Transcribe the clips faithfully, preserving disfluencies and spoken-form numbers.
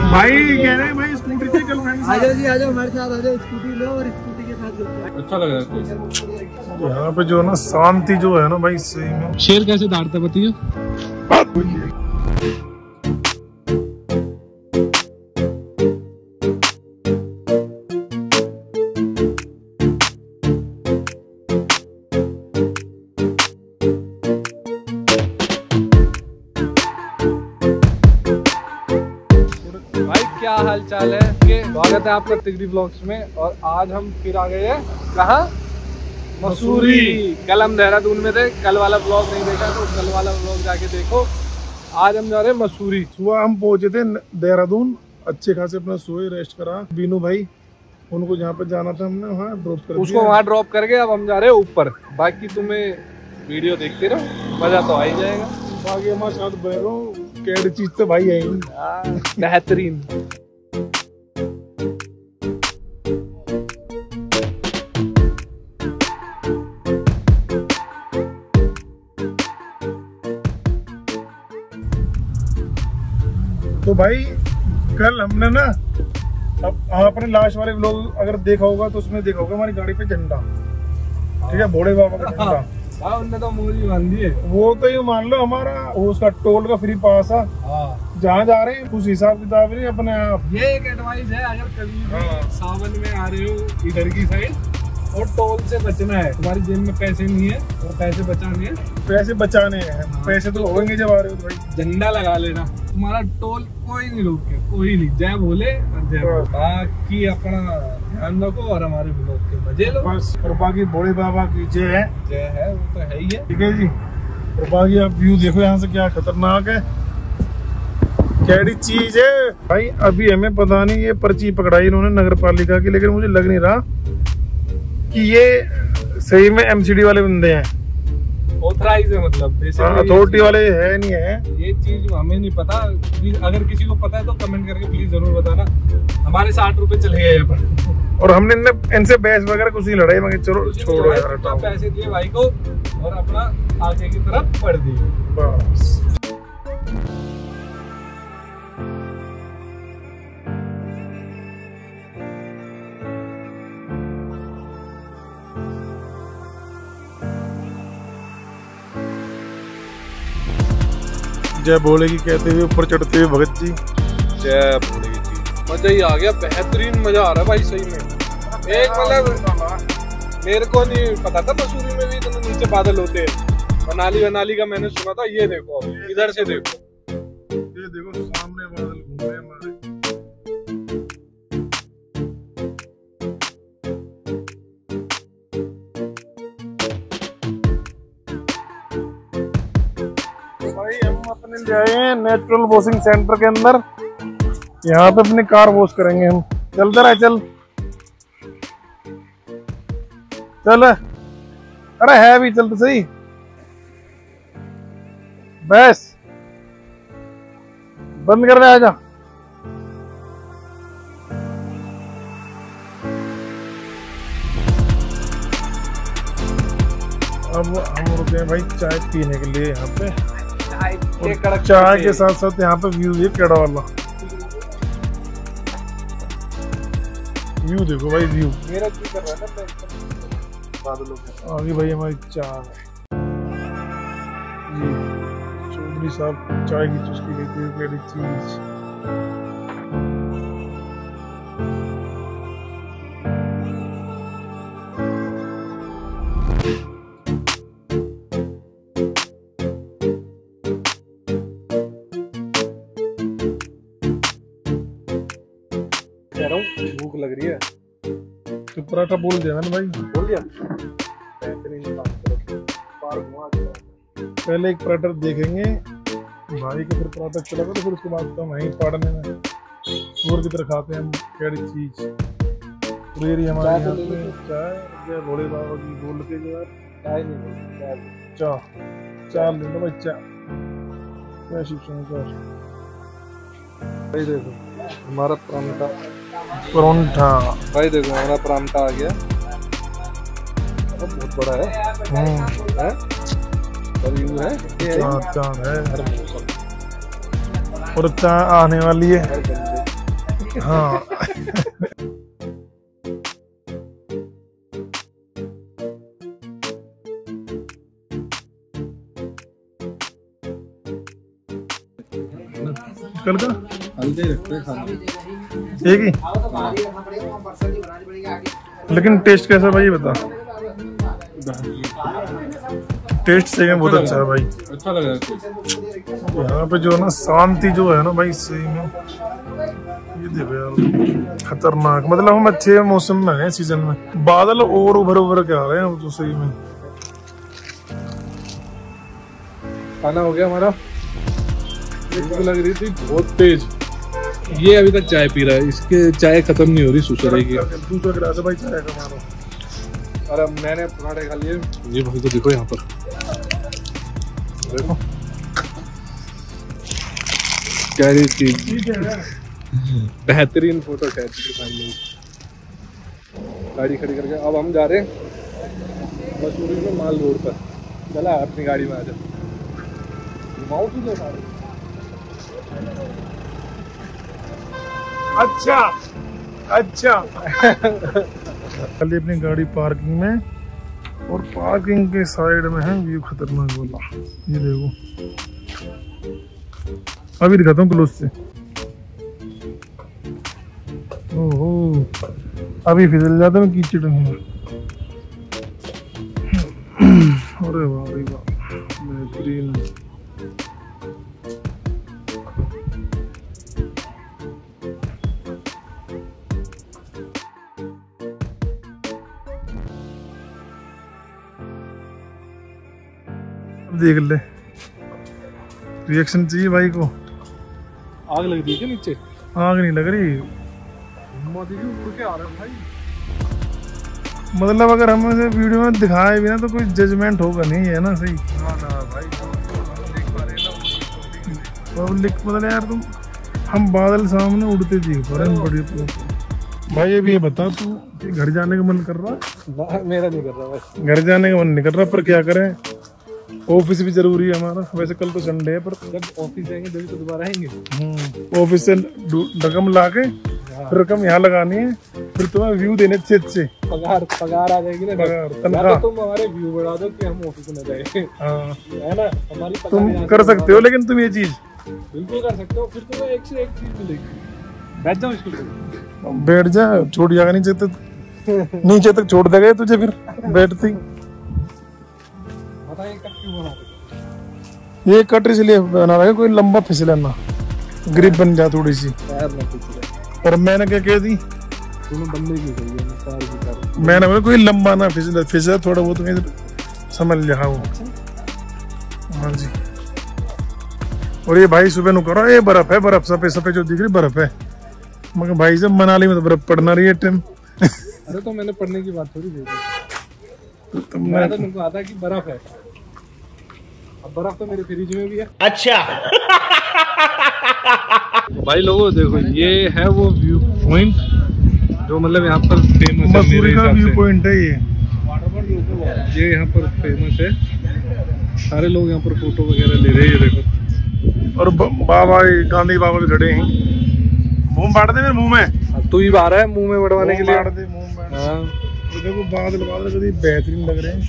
भाई कह रहे हैं भाई स्कूटी से गर्लफ्रेंड आ जाओ जी, आ जाओ हमारे साथ, आ जाओ स्कूटी लो और स्कूटी के साथ अच्छा लग रहा है। यहाँ पे जो है ना शांति जो है ना भाई सही में। शेर कैसे दौड़ता बताइए। क्या हाल चाल है कि स्वागत है आपका तिगड़ी व्लॉग्स में। और आज हम फिर आ गए हैं कहाँ, मसूरी। कल हम देहरादून में थे, कल वाला व्लॉग नहीं देखा तो कल वाला व्लॉग जाके देखो। आज हम जा रहे हैं मसूरी। सुबह हम पहुंचे थे देहरादून, अच्छे खासे अपना सोए रेस्ट करा। बीनू भाई उनको जहाँ पे जाना था हमने वहाँ ड्रॉप कर उसको वहाँ ड्रॉप करके अब हम जा रहे हैं ऊपर। बाकी तुम्हें वीडियो देखते रहो, मजा तो आ ही जाएगा। बाकी हमारे साथ बैठो कैड चीज तो भाई है बेहतरीन। तो भाई कल हमने ना, अब आपने लास्ट वाले लोग अगर देखा होगा तो उसमें देखा होगा हमारी गाड़ी पे झंडा, ठीक है, भोले बाबा का झंडा। हाँ, उनने तो मूरी बांध दी है। वो तो ये मान लो हमारा उसका टोल का फ्री पास है। जहाँ जा रहे हैं उस हिसाब किताब नहीं अपने आप। ये एक एडवाइस है, अगर कभी भी सावन में आ रहे हो इधर की साइड और टोल से बचना है, तुम्हारी जेब में पैसे नहीं है और पैसे बचाने हैं, पैसे बचाने हैं, पैसे तो होंगे जब आ रहे हो तो भाई झंडा लगा लेना। तुम्हारा टोल कोई नहीं रोके, कोई नहीं। जय भोले और जय भोले। बाकी अपना ध्यान रखो और हमारे ब्लॉग के मजे लो बस। और बाकी भोले बाबा की जय है, जय है, वो तो है ही है। ठीक है जी। और बाकी आप व्यू देखो यहाँ से, क्या खतरनाक है, कैडी चीज है भाई। अभी हमें पता नहीं ये पर्ची पकड़ाई इन्होंने नगर पालिका की, लेकिन मुझे लग नहीं रहा कि ये सही में एमसीडी वाले बंदे हैं, ऑथराइज है, मतलब अथॉरिटी वाले है नहीं है। ये चीज हमें नहीं पता। अगर किसी को पता है तो कमेंट करके प्लीज जरूर बताना। हमारे साठ रुपए चले गए यहाँ पर और हमने इनसे बहस वगैरह कुछ नहीं लड़ाई, मगर चलो छोड़ो यार, पैसे दिए भाई को और अपना आगे की तरफ बढ़ दिए बस। जय भोले की कहते हुए ऊपर चढ़ते हुए भगत जी। जय भोले की। मजा ही आ गया, बेहतरीन मजा आ रहा है भाई सही में। एक मतलब मेरे को नहीं पता था मसूरी में भी इतने नीचे बादल होते हैं। मनाली मनाली का मैंने सुना था। ये देखो इधर से देखो, ये देखो सामने बादल घूम रहे हैं हमारे। अपने जाए हैं नेचुरल वॉशिंग सेंटर के अंदर, यहाँ पे अपनी कार वॉश करेंगे हम। चलते रहे, चल चल, अरे है भी, चल तो सही। बस बंद कर रहे, आजा। अब हम रुके हैं भाई चाय पीने के लिए यहाँ पे। चाय के साथ साथ यहाँ पे व्यू ये केड़ा वाला व्यू देखो भाई, व्यू मेरा जी कर रहा है बादलों के आगे भाई हमारी चाय जी। चौधरी साहब चाय की चुस्की लेते हुए केड़ी चीज। भूख लग रही है तो पराठा बोल दिया ना भाई, बोल दिया। पहले एक पराठा देखेंगे भाई के, फिर पराठा चलेगा तो फिर उसके बाद तो वहीं पढ़ने में और की तरह खाते हैं हम कैडी चीज। पूरी हमारे यहाँ पे चाय भोले बाबा की बोल के जो है चाय नहीं, चाय चाय ले लो भाई, चाय क्या शिव शंकर। भाई देखो हमारा परांठा परोंठा भाई देखो हमारा परांठा आ गया। बहुत बड़ा है, है? और यूं है चाँद चाँद है और चाय आने वाली है। हाँ कल का हल्दी रखते हैं खाना एक ही, लेकिन टेस्ट कैसा भाई बता। टेस्ट से बहुत अच्छा है भाई, अच्छा लग रहा है। यहाँ पे जो है ना शांति जो है ना भाई सही में, ये देखो यार खतरनाक। मतलब हम अच्छे मौसम में हैं, सीजन में। बादल और उभर उभर के आ रहे हैं तो सही में। खाना हो गया हमारा। भूख लग रही थी बहुत तेज। ये अभी तक चाय पी रहा है, इसके चाय खत्म नहीं हो रही सुसुराई की। दूसरा गिलास है भाई चाय का मारो। और अब मैंने पराठे खा लिए। ये भाई तो देखो यहाँ पर, देखो क्या चीज बेहतरीन फोटो खींच के फाइनली गाड़ी खड़ी करके अब हम जा रहे हैं मसूरी में माल रोड पर। चला अपनी गाड़ी में आ जा। अच्छा अच्छा कल अपनी गाड़ी पार्किंग में, और पार्किंग के साइड में है व्यू खतरनाक वाला। ये देखो अभी दिखाता हूँ क्लोज से। ओहो अभी फिसल जाता मैं कीचड़ में। अरे वाह भाई वाह बेहतरीन। देख ले रिएक्शन चाहिए भाई को। आग लग रही है नीचे? आग नहीं लग रही, मोदी जी उड़ के आ रहे हैं भाई। मतलब अगर हम इसे वीडियो में दिखाए भी ना तो कोई जजमेंट होगा नहीं, है ना सही। ना ना भाई देख पा रहे ना पब्लिक, मतलब यार तुम हम बादल सामने उड़ते देख पा रहे हैं बड़ी। भाई ये भी ये बता तू घर जाने का मन कर रहा है? मेरा नहीं कर रहा बस। घर जाने का मन नहीं कर रहा, पर क्या करें ऑफिस भी जरूरी है हमारा। वैसे कल तो संडे है, पर जब ऑफिस जाएंगे तभी तो दोबारा आएंगे। ऑफिस से रकम ला के फिर रकम यहाँ लगानी है, फिर तुम्हें व्यू देने अच्छे अच्छे। पगार पगार आ जाएगी ना, पगार तो तनख्वाह तुम हमारे व्यू बढ़ा दो कि हम ऑफिस में जाए। हाँ है ना, हमारी तुम कर सकते हो, लेकिन तुम ये चीज बिल्कुल कर सकते हो। फिर तुम्हें एक से एक चीज मिलेगी। बैठ जाओ स्कूल में, बैठ जा, छोड़ जाएगा नीचे तक, नीचे तक छोड़ देगा तुझे फिर बैठती। बताइए कब क्यों बना रहे? ये कट इसलिए बना रहा है कोई लंबा फिसले ना, ग्रिप बन जाए थोड़ी सी। पैर ना फिसले। और मैंने क्या कह दी, तुम्हें बनने की चाहिए ना, पैर की कर। मैंने बोला कोई लंबा ना फिसले, फिसले थोड़ा बहुत में समझ लिया वो। हाँ जी। और ये भाई सुबह नु करो, ये बर्फ है, बर्फ सफेद सफेद जो दिख रही बर्फ है। मगर भाई जब मनाली में तो बर्फ पड़ना रही है टाइम। अरे तो मैंने पढ़ने की बात थोड़ी देखी, तो तुमने मैं तो तुमको आता कि बर्फ है। अब बर्फ तो मेरे फ्रिज में भी है। अच्छा भाई लोगों देखो, ये है वो व्यू पॉइंट जो मतलब यहाँ पर फेमस है। मसूरी का व्यू पॉइंट है ये। ये यहाँ पर फेमस है, सारे लोग यहाँ पर फोटो वगैरह ले रहे हैं। ये देखो, और बाबा गांधी बाबा भी खड़े हैं। मुंह बांट दे मेरे मुंह में, तू ही बाहर है मुंह में बढ़वाने के लिए। बांट दे मुंह में। हाँ तो देखो बादल बादल कभी बेहतरीन लग रहे हैं।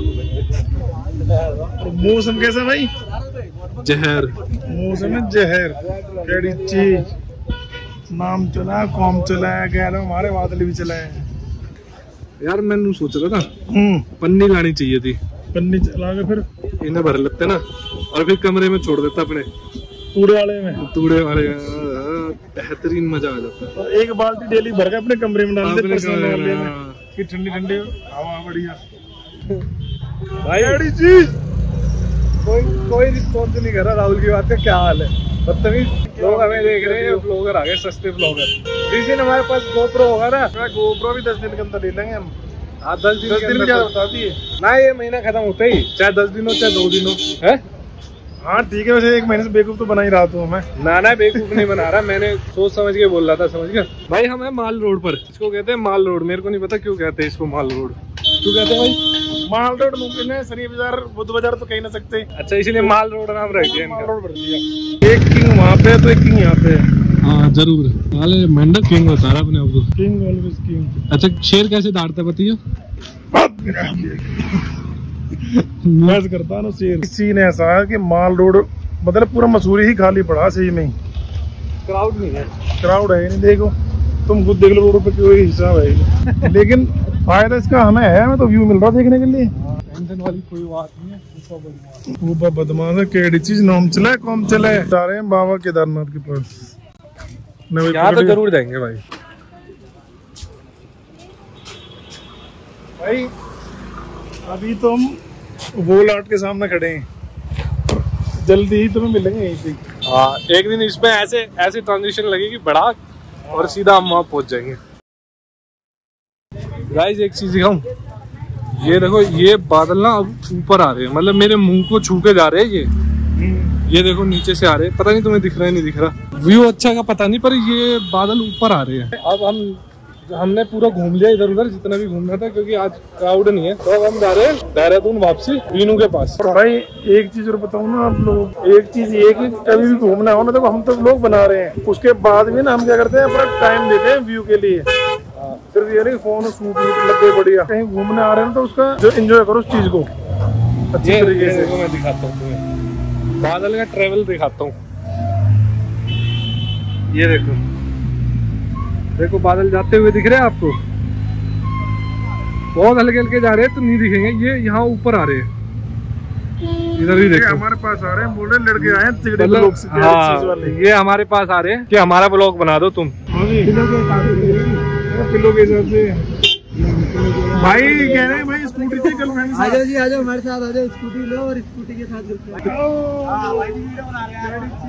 और मौसम कैसा भाई? जहर। मौसम है जहर। केड़ी चीज नाम चला, कौम चला है, कह रहा हमारे बादल भी चला है। यार मैंने सोच रहा था हम्म पन्नी लानी चाहिए थी, पन्नी चला के फिर इन्हें भर लेते ना, और फिर कमरे में छोड़ देता अपने कूड़े वाले में, तूड़े वाले। बेहतरीन मजा आ जाता है। और एक बाल्टी डेली भर के अपने कमरे में डाल दे, अपने पर्सनल कमरे वाले में, में हाँ। कि ठंडी ठंडी हवा बढ़िया। भाई केड़ी चीज कोई कोई रिस्पॉन्स नहीं कर रहा राहुल की बात का। क्या हाल है? बदतमीज लोग हमें देख रहे हैं। ब्लॉगर आ गए, सस्ते ब्लॉगर। जिस दिन हमारे पास गोप्रो होगा ना, गोप्रो भी दस दिन के अंदर ले लेंगे हम। हाँ दस दिन दस के दिन में अंदर ज्यादा बता दिए ना, ये महीना खत्म होते ही, चाहे दस दिन हो चाहे दो दिन हो। है हाँ ठीक है, वैसे एक महीने से बेवकूफ तो बना ही रहा हूँ मैं। ना ना बेवकूफ नहीं बना रहा, मैंने सोच समझ के बोल रहा था, समझ गया भाई। हम है माल रोड पर, इसको कहते हैं माल रोड। मेरे को नहीं पता क्यों कहते हैं इसको माल रोड, क्यों कहते हैं भाई? माल रोड मुमकिन है, शनि बाजार बुद्ध बाजार तो कह ना सकते। अच्छा, इसलिए माल रोड नाम रख दिया माल इनका। रोड भर दिया। एक किंग वहाँ पे तो एक किंग यहाँ पे। हाँ जरूर, वाले मेंढक किंग बता रहा अपने आपको। King always king. अच्छा शेर कैसे डांटता बताइए? मैच करता ना शेर। सीन ऐसा है कि माल रोड मतलब पूरा मसूरी ही खाली पड़ा सही में, क्राउड नहीं है। क्राउड है नहीं, देखो तुम खुद देख लो रोड पे कोई हिसाब है। लेकिन फायदा इसका हमें है, हमें तो व्यू मिल रहा देखने के लिए। टेंशन वाली कोई बात नहीं है। ऊपर बदमाश है, केड़ी चीज नाम चले कौन चले। जा रहे हैं बाबा केदारनाथ के पास। यहाँ तो जरूर जाएंगे भाई। भाई अभी तो हम वोल आर्ट के सामने खड़े हैं, जल्दी ही तुम्हें मिलेंगे यहीं पे। हाँ एक दिन इसमें ऐसे ऐसे ट्रांजिशन लगेगी बड़ा और सीधा हम वहाँ पहुंच जाएंगे। गाइस एक चीज दिखाऊं, ये देखो ये बादल ना अब ऊपर आ रहे हैं, मतलब मेरे मुंह को छू के जा रहे हैं ये। ये देखो नीचे से आ रहे हैं, पता नहीं तुम्हें दिख रहा है नहीं दिख रहा, व्यू अच्छा का पता नहीं, पर ये बादल ऊपर आ रहे हैं। अब हम हमने पूरा घूम लिया इधर उधर जितना भी घूमना था, क्योंकि आज क्राउड नहीं है। तो अब हम जा रहे हैं देहरादून वापसी वीनू के पास। और भाई एक चीज और बताऊं ना आप लोग, एक चीज ये कि कभी भी घूमना हो ना, देखो हम तो लोग बना रहे हैं, उसके बाद भी ना हम क्या करते हैं अपना टाइम देते हैं व्यू के लिए। सिर्फ ये नहीं फोन शूट लगे बढ़िया, कहीं घूमने आ रहे हैं तो उसका जो एंजॉय करो उस चीज को अच्छी तरीके से। मैं दिखाता हूँ तुम्हें बादल का ट्रेवल दिखाता हूँ। ये देखो देखो बादल जाते हुए दिख रहे हैं आपको, बहुत हल्के हल्के जा रहे हैं तो नहीं दिखेंगे, ये यहाँ ऊपर आ रहे हैं। इधर ही देखो हमारे पास आ रहे हैं, बोल रहे लड़के आए हैं तिगड़े मतलब ब्लॉग से। हाँ, ये हमारे पास आ रहे हैं कि हमारा ब्लॉग बना दो तुम। किलो के हिसाब से भाई कह रहे हैं भाई स्कूटी से कल मैंने आ जाओ जी, आ जाओ हमारे साथ, आ जाओ स्कूटी लो और स्कूटी के साथ चलते हैं। हाँ भाई वीडियो बना रहे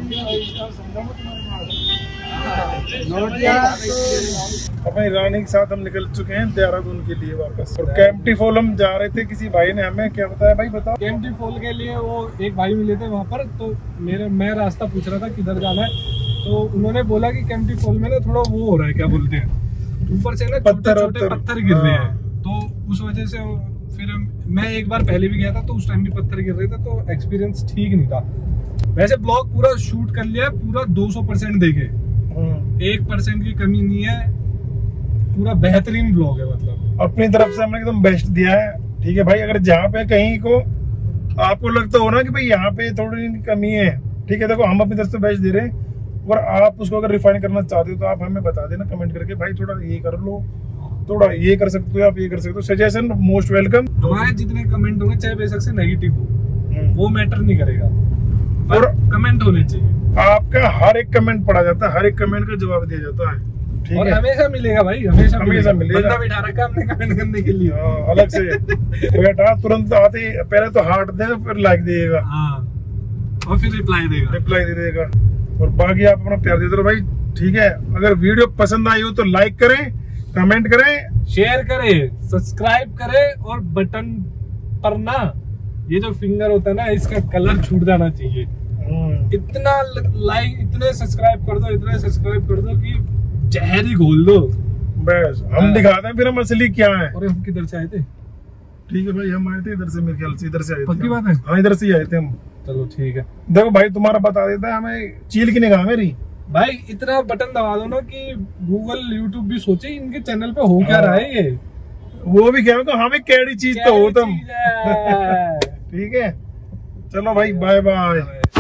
हैं। अपनी रानी के साथ हम निकल चुके हैं देहरादून के लिए वापस। और कैंपटी फॉल हम जा रहे थे, किसी भाई ने हमें क्या बताया भाई बताओ। कैंपटी फॉल के लिए वो एक भाई मिले थे वहाँ पर, तो मेरे मैं रास्ता पूछ रहा था किधर जाना है, तो उन्होंने बोला कि कैंपटी फॉल में ना थोड़ा वो हो रहा है, क्या बोलते हैं, ऊपर से ना छोटे छोटे पत्थर गिर रहे हैं, तो उस वजह से फिर मैं एक बार पहले भी गया था तो उस टाइम भी पत्थर गिर रहे थे, तो एक्सपीरियंस ठीक नहीं था। वैसे ब्लॉग पूरा शूट कर लिया, पूरा दो सौ परसेंट देखे, एक परसेंट की कमी नहीं है, पूरा बेहतरीन ब्लॉग है। मतलब अपनी तरफ से हमने एकदम बेस्ट दिया है, ठीक है भाई। अगर जहाँ पे कहीं को आपको लगता हो ना कि भाई यहाँ पे थोड़ी कमी है, ठीक है, देखो हम अपनी तरफ से बेस्ट दे रहे हैं, और आप उसको अगर रिफाइन करना चाहते हो तो आप हमें बता देना कमेंट करके, भाई थोड़ा ये कर लो, थोड़ा ये कर सकते हो, आप ये कर सकते हो। Suggestion most welcome. हमारे जितने कमेंट होंगे चाहे बेशक से नेगेटिव हो, वो मैटर नहीं करेगा, और कमेंट होने चाहिए। आपका हर एक कमेंट पढ़ा जाता है, हर एक कमेंट का जवाब दिया जाता है, ठीक और है। हमेशा मिलेगा भाई, हमेशा हमेशा मिलेगा। बंदा बिठा रखा हमने कमेंट करने के लिए। हाँ, अलग से बेटा तुरंत आते ही पहले तो हार्ट दे, फिर लाइक देगा, हाँ, और फिर रिप्लाई देगा रिप्लाई दे देगा, और बाकी आप अपना प्यार देते रहो भाई, ठीक है। अगर वीडियो पसंद आई हो तो लाइक करें, कमेंट करें, शेयर करें, सब्सक्राइब करें, और बटन पर ना ये जो फिंगर होता है ना, इसका कलर छूट जाना चाहिए। इतना लाइक, इतने सब्सक्राइब कर दो, इतने सब्सक्राइब कर दो कि जहर ही घोल दो बस। हम दिखाते हैं फिर हम असली क्या है। और हम किधर से आए थे? ठीक है भाई, हम आए थे इधर से, मेरे ख्याल से इधर से आए थे। पक्की बात है? हाँ इधर से ही आए थे हम। चलो ठीक है। देखो भाई तुम्हारा बता देता है हमें, चील की निगाह मेरी भाई इतना बटन दबा दो ना कि गूगल यूट्यूब भी सोचे इनके चैनल पे हो क्या रहा है, ये वो भी क्या होगा, हमें कैडी चीज तो हो तुम। चीज़ है। ठीक है, चलो भाई बाय बाय।